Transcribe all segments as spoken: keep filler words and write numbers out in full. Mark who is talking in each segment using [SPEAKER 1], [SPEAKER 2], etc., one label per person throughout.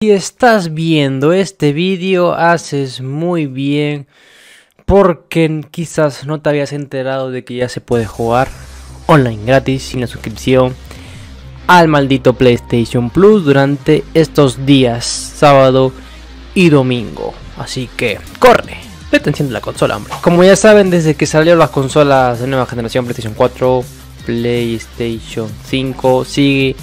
[SPEAKER 1] Si estás viendo este vídeo, haces muy bien, porque quizás no te habías enterado de que ya se puede jugar online gratis sin la suscripción al maldito PlayStation Plus durante estos días, sábado y domingo. Así que corre, vete enciende la consola, hombre. Como ya saben, desde que salieron las consolas de nueva generación, PlayStation cuatro, PlayStation cinco, sigue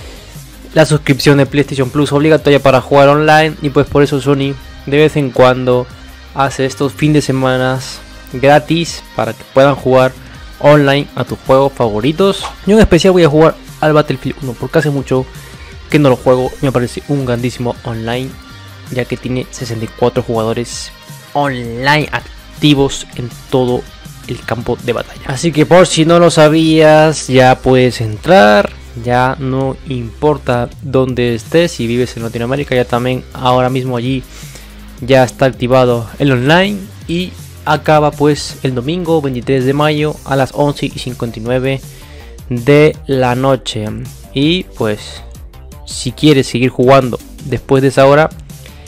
[SPEAKER 1] la suscripción de PlayStation Plus obligatoria para jugar online, y pues por eso Sony de vez en cuando hace estos fines de semana gratis para que puedan jugar online a tus juegos favoritos. Yo en especial voy a jugar al Battlefield uno porque hace mucho que no lo juego y me parece un grandísimo online, ya que tiene sesenta y cuatro jugadores online activos en todo el campo de batalla. Así que por si no lo sabías, ya puedes entrar. Ya no importa dónde estés, si vives en Latinoamérica, ya también ahora mismo allí ya está activado el online, y acaba pues el domingo veintitrés de mayo a las once y cincuenta y nueve de la noche. Y pues si quieres seguir jugando después de esa hora,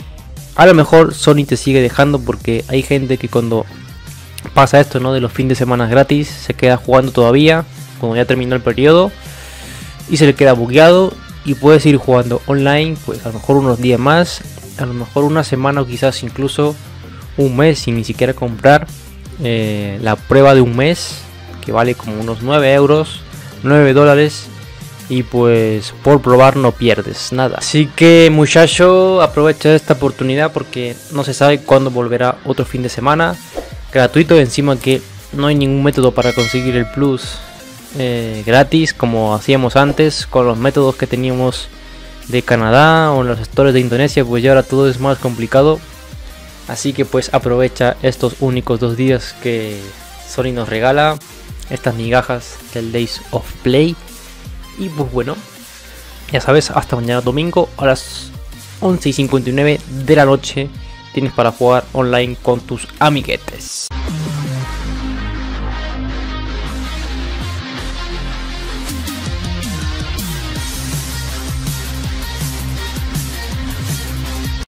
[SPEAKER 1] a lo mejor Sony te sigue dejando, porque hay gente que cuando pasa esto, ¿no?, de los fines de semana gratis, se queda jugando todavía cuando ya terminó el periodo y se le queda bugueado, y puedes ir jugando online pues a lo mejor unos días más, a lo mejor una semana o quizás incluso un mes, sin ni siquiera comprar eh, la prueba de un mes, que vale como unos nueve euros, nueve dólares, y pues por probar no pierdes nada. Así que muchacho, aprovecha esta oportunidad porque no se sabe cuándo volverá otro fin de semana gratuito. Encima que no hay ningún método para conseguir el plus eh, gratis como hacíamos antes con los métodos que teníamos de Canadá o en los stores de Indonesia, pues ya ahora todo es más complicado. Así que pues aprovecha estos únicos dos días que Sony nos regala, estas migajas del Days of Play. Y pues bueno, ya sabes, hasta mañana domingo a las once y cincuenta y nueve de la noche tienes para jugar online con tus amiguetes.